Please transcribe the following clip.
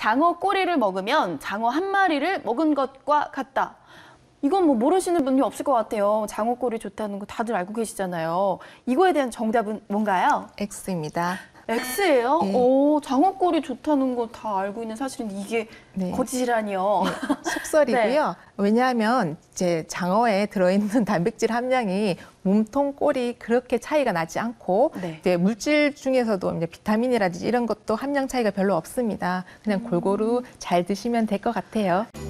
장어 꼬리를 먹으면 장어 한 마리를 먹은 것과 같다. 이건 뭐 모르시는 분이 없을 것 같아요. 장어 꼬리 좋다는 거 다들 알고 계시잖아요. 이거에 대한 정답은 뭔가요? X입니다. X예요? 네. 오, 장어 꼬리 좋다는 거 다 알고 있는 사실은 이게 네. 거짓이라니요. 속설이고요. 왜냐하면 이제 장어에 들어있는 단백질 함량이 몸통, 꼬리 그렇게 차이가 나지 않고 네. 이제 물질 중에서도 이제 비타민이라든지 이런 것도 함량 차이가 별로 없습니다. 그냥 골고루 잘 드시면 될 것 같아요.